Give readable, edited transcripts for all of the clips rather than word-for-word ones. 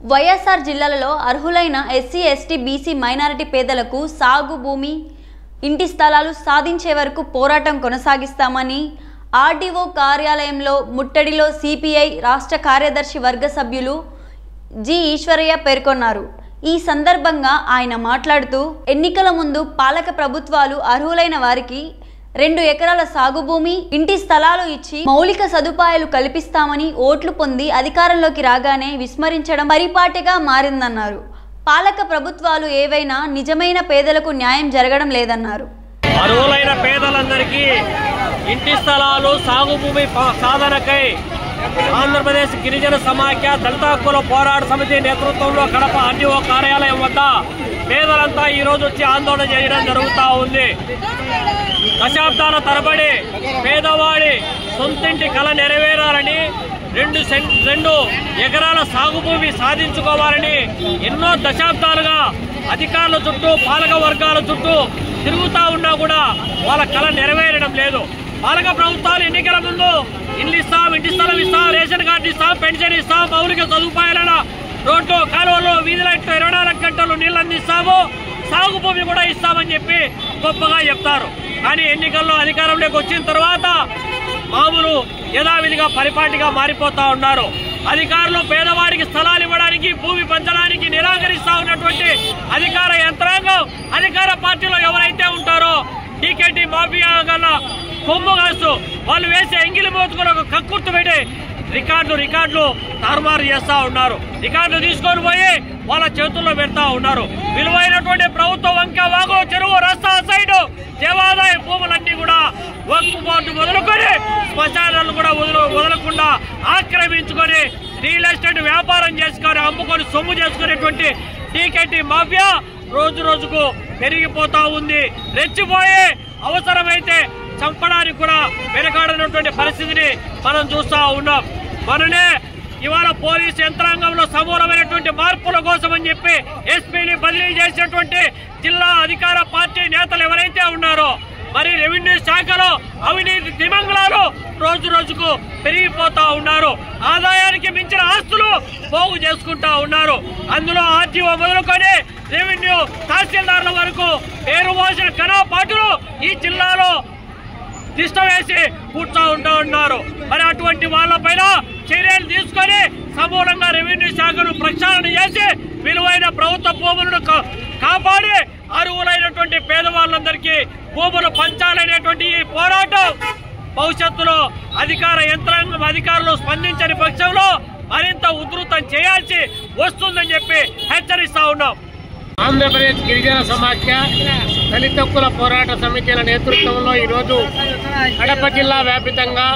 వైఎస్ఆర్ జిల్లాలలో అర్హులైన SC ST BC minority పేదలకు సాగు భూమి ఇంటి స్థలాలు సాధించే వరకు పోరాటం కొనసాగిస్తామని ఆర్డీఓ కార్యాలయంలో ముట్టడిలో సిపిఐ రాష్ట్ర కార్యదర్శి వర్గ సభ్యులు జి ఈశ్వరయ్య పేర్కొన్నారు। ఈ సందర్భంగా ఆయన మాట్లాడుతూ ఎన్నికల ముందు పాలక ప్రభుత్వాలు అర్హులైన వారికి 2 ఎకరాల సాగు భూమి ఇంటి స్థలాలు ఇచ్చి మౌలిక సదుపాయాలు కల్పిస్తామని ఓట్లు పొంది అధికారంలోకి రాగానే విస్మరించడం పరిపాటిగా మారిందన్నారు। పాలక ప్రభుత్వాలు ఏవైనా నిజమైన పేదలకు న్యాయం జరగడం లేదన్నారు। అర్హులైన పేదలందరికీ ఇంటి స్థలాలు సాగు భూమి సాధనకై ఆంధ్రప్రదేశ్ గిరిజన సమాఖ్య దళిత హక్కుల పోరాట సమితి నేతృత్వంలో కడప ఆర్డీఓ కార్యాలయం వద్ద పేదలంతా ఈ రోజు వచ్చి ఆందోళన చేయడం జరుగుతూ ఉంది। దశాబ్దాల తరబడి పేదవాడి సొంతింటి కళ నెరవేరాలని 2 ఎకరాల సాగు భూమి సాధించుకోవాలని ఎన్నో దశాబ్దాలుగా అధికారుల చుట్టూ పాలక వర్గాల చుట్టూ తిరుగుతూ ఉన్నా కూడా వాళ్ళ కళ నెరవేరడం లేదు। పాలక ప్రభుత్వాలు ఎన్నికల ముందు ఇల్లు ఇస్తాం, ఇంటి స్థలం ఇస్తాం, రేషన్ కార్డు ఇస్తాం, పెన్షన్ ఇస్తాం, మౌలిక సదుపాయాల రోడ్లు కాలువలు వీధి లైట్లు 24 గంటలు నీళ్ళు అందిస్తాము, సాగు భూమి కూడా ఇస్తామని చెప్పి గొప్పగా చెప్తారు। కానీ ఎన్నికల్లో అధికారంలోకి వచ్చిన తర్వాత మామూలు యథావిధిగా పరిపాటిగా మారిపోతా ఉన్నారు। అధికారులు పేదవాడికి స్థలాలు ఇవ్వడానికి భూమి పంచడానికి నిరాకరిస్తా ఉన్నటువంటి అధికార యంత్రాంగం అధికార పార్టీలో ఎవరైతే ఉంటారో టీకేటీ మాఫియా గల కొమ్ము కాస్తూ వాళ్ళు వేసే ఎంగిలి మోతుకుని ఒక కక్కుర్తు పెట్టి రికార్డులు తారుమారు చేస్తా ఉన్నారు। రికార్డులు తీసుకొని పోయి వాళ్ళ చేతుల్లో పెడతా ఉన్నారు। విలువైనటువంటి ప్రభుత్వ వంక వాగు చెరువు రస్తా సైడ్ దేవాదాయ భూములన్నీ కూడా వక్ఫ్ బోర్డు మొదలుకొని శ్మశానాలు కూడా వదలకుండా ఆక్రమించుకొని రియల్ ఎస్టేట్ వ్యాపారం చేసుకొని అమ్ముకొని సొమ్ము చేసుకునేటువంటి టీకేటీ మాఫియా రోజు రోజుకు పెరిగిపోతా ఉంది। రెచ్చిపోయి అవసరమైతే చంపడానికి కూడా వెనకాడనటువంటి పరిస్థితిని మనం చూస్తా ఉన్నాం। మననే ఇవాళ పోలీసు యంత్రాంగంలో సమూలమైనటువంటి మార్పుల కోసం అని చెప్పి ఎస్పీని బదిలీ చేసినటువంటి జిల్లా అధికార పార్టీ నేతలు ఎవరైతే ఉన్నారో మరి రెవెన్యూ శాఖలో అవినీతి దిమంగళాలు రోజు రోజుకు పెరిగిపోతా ఉన్నారు। ఆదాయానికి మించిన ఆస్తులు పోగు చేసుకుంటా ఉన్నారు। అందులో ఆర్టీఓ మొదలుకొని రెవెన్యూ తహసీల్దార్ల వరకు పేరు మోసిన ఘనపాటులు ఈ జిల్లాలో తిష్ట వేసి కూర్చో ఉన్నారు। మరి అటువంటి వాళ్ళపైన చర్యలు తీసుకొని సమూలంగా రెవెన్యూ శాఖను ప్రక్షాళన చేసి విలువైన ప్రభుత్వ భూములను కాపాడి అర్హులైనటువంటి పేదవాళ్ళందరికీ భూములు పంచాలనేటువంటి ఈ పోరాటం భవిష్యత్తులో అధికార యంత్రాంగం అధికారులు స్పందించని పక్షంలో మరింత ఉధృతం చేయాల్సి వస్తుందని చెప్పి హెచ్చరిస్తా ఉన్నాం। ఆంధ్రప్రదేశ్ గిరిజన సమాఖ్య దళిత హక్కుల పోరాట సమితిల నేతృత్వంలో ఈరోజు కడప జిల్లా వ్యాప్తంగా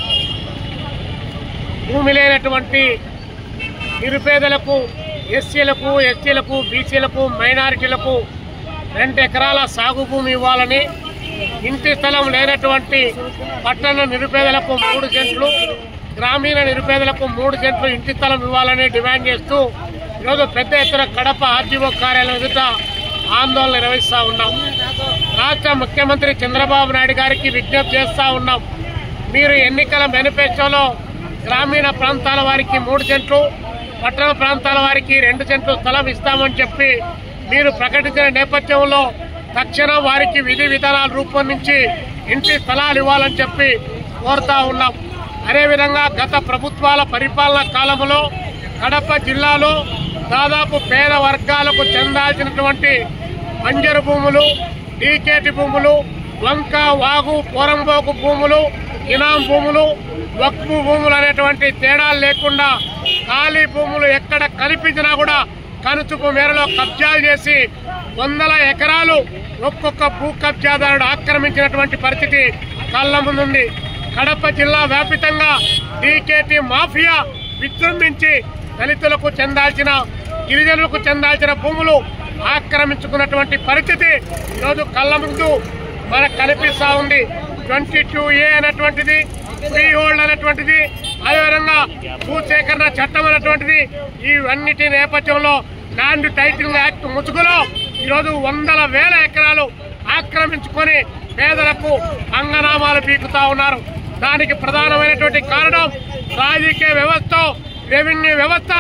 భూమి లేనటువంటి నిరుపేదలకు ఎస్సీలకు ఎస్టీలకు బీసీలకు మైనారిటీలకు 2 ఎకరాల సాగు భూమి ఇవ్వాలని, ఇంటి స్థలం లేనటువంటి పట్టణ నిరుపేదలకు 3 సెంట్లు, గ్రామీణ నిరుపేదలకు 3 సెంట్లు ఇంటి స్థలం ఇవ్వాలని డిమాండ్ చేస్తూ ఈరోజు పెద్ద ఎత్తున కడప ఆర్డీఓ కార్యాలయం ఎదుట ఆందోళన నిర్వహిస్తూ ఉన్నాం। రాష్ట్ర ముఖ్యమంత్రి చంద్రబాబు నాయుడు గారికి విజ్ఞప్తి చేస్తూ ఉన్నాం, మీరు ఎన్నికల మేనిఫెస్టోలో గ్రామీణ ప్రాంతాల వారికి 3 సెంట్లు, పట్టణ ప్రాంతాల వారికి 2 సెంట్లు స్థలం ఇస్తామని చెప్పి మీరు ప్రకటించిన నేపథ్యంలో తక్షణం వారికి విధి విధానాలు రూపొందించి ఇంటి స్థలాలు ఇవ్వాలని చెప్పి కోరుతా ఉన్నాం। అదేవిధంగా గత ప్రభుత్వాల పరిపాలనా కాలంలో కడప జిల్లాలో దాదాపు పేద వర్గాలకు చెందాల్సినటువంటి బంజరు భూములు, టీకేటీ భూములు, వంక వాగు పోరంబోకు భూములు, ఇనాం భూములు, వక్ఫ్ భూములు అనేటువంటి తేడాలు లేకుండా ఖాళీ భూములు ఎక్కడ కనిపించినా కూడా కనుచూపు మేరలో కబ్జాలు చేసి 100 ఎకరాలు ఒక్కొక్క భూ కబ్జాదారుడు ఆక్రమించినటువంటి పరిస్థితి కళ్ళ ముందుంది। కడప జిల్లా వ్యాప్తంగా టీకేటీ మాఫియా విజృంభించి దళితులకు చెందాల్సిన గిరిజనులకు చెందాల్సిన భూములు ఆక్రమించుకున్నటువంటి పరిస్థితి ఈరోజు కళ్ళ ముందు మనకు కనిపిస్తూ ఉంది। 22A అనేటువంటిది, ఫ్రీ హోల్డ్ అనేటువంటిది, అదేవిధంగా భూసేకరణ చట్టం అనేటువంటిది, ఇవన్నిటి నేపథ్యంలో ల్యాండ్ టైటిలింగ్ యాక్ట్ ముసుగులో ఈరోజు 100,000 ఎకరాలు ఆక్రమించుకొని పేదలకు అంగనామాలు పీకుతా ఉన్నారు। దానికి ప్రధానమైనటువంటి కారణం రాజకీయ వ్యవస్థ, రెవెన్యూ వ్యవస్థ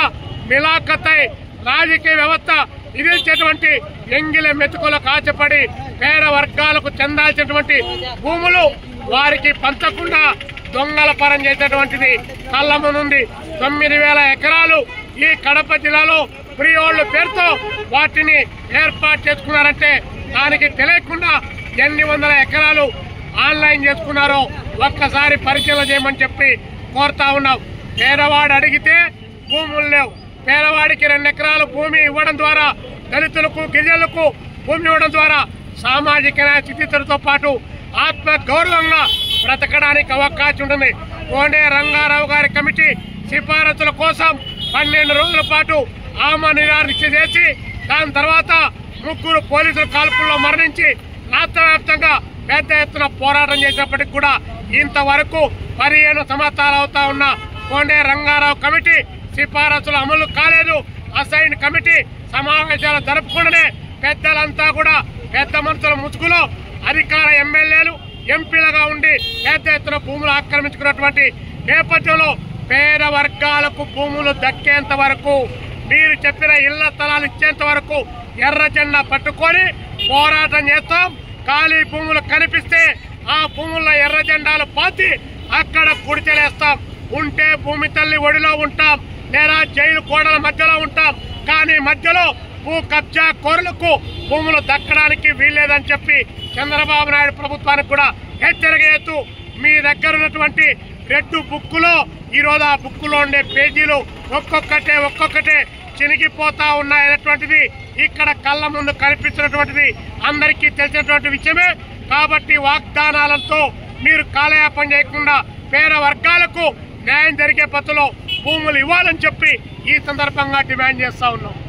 మిలాఖతై రాజకీయ వ్యవస్థ విధించేటువంటి ఎంగిల మెతుకులకు ఆశపడి పేద వర్గాలకు చెందాల్సినటువంటి భూములు వారికి పంచకుండా దొంగల పరం చేసేటువంటిది కళ్ళ ముందుంది. 9,000 ఎకరాలు ఈ కడప జిల్లాలో ఫ్రీహోల్డ్ పేరుతో వాటిని ఏర్పాటు చేసుకున్నారంటే దానికి తెలియకుండా ఎన్ని వందల ఎకరాలు ఆన్లైన్ చేసుకున్నారో ఒక్కసారి పరిశీలన చేయమని చెప్పి కోరుతా ఉన్నాం. పేదవాడు అడిగితే భూములు లేవు. పేదవాడికి 2 ఎకరాలు భూమి ఇవ్వడం ద్వారా, దళితులకు గిరిజనులకు భూమి ఇవ్వడం ద్వారా సామాజిక న్యాయ స్థితితో పాటు ఆత్మ గౌరవంగా బ్రతకడానికి అవకాశం ఉంటుంది. కోనే రంగారావు గారి కమిటీ సిఫారసుల కోసం 12 రోజుల పాటు ఆమరణ నిరాదీక్ష చేసి దాని తర్వాత 3 పోలీసుల కాల్పుల్లో మరణించి రాష్ట్ర వ్యాప్తంగా పెద్ద ఎత్తున పోరాటం చేసినప్పటికీ కూడా ఇంతవరకు 15 సంవత్సరాలు అవుతా ఉన్న కోనే రంగారావు కమిటీ సిఫారసులు అమలు కాలేదు. అసైన్ కమిటీ సమావేశాలు జరుపుకుంటూనే పెద్దలంతా కూడా పెద్ద మనుషుల ముసుగులో అధికార ఎమ్మెల్యేలు ఎంపీలుగా ఉండి పెద్ద ఎత్తున భూములు ఆక్రమించుకున్నటువంటి నేపథ్యంలో పేద వర్గాలకు భూములు దక్కేంత వరకు, మీరు చెప్పిన ఇళ్ల స్థలాలు ఇచ్చేంత వరకు ఎర్ర జెండా పట్టుకొని పోరాటం చేస్తాం. ఖాళీ భూములు కనిపిస్తే ఆ భూముల్లో ఎర్ర జెండాలు పాతి అక్కడ గుడిచెలేస్తాం. ఉంటే భూమి తల్లి ఒడిలో ఉంటాం, లేదా జైలు గోడల మధ్యలో ఉంటాం. కానీ మధ్యలో భూ కబ్జా కోరులకు భూములు దక్కడానికి వీల్లేదని చెప్పి చంద్రబాబు నాయుడు ప్రభుత్వానికి కూడా హెచ్చరిక చేస్తూ మీ దగ్గర ఉన్నటువంటి రెడ్ బుక్కులో ఈరోజు ఆ బుక్కులో ఉండే పేజీలు ఒక్కొక్కటే చినిగిపోతా ఉన్నాయనేటువంటిది ఇక్కడ కళ్ళ ముందు కనిపిస్తున్నటువంటిది అందరికీ తెలిసినటువంటి విషయమే. కాబట్టి వాగ్దానాలతో మీరు కాలయాపన చేయకుండా పేద వర్గాలకు న్యాయం జరిగే పద్ధతిలో భూములు ఇవ్వాలని చెప్పి ఈ సందర్భంగా డిమాండ్ చేస్తా ఉన్నాం.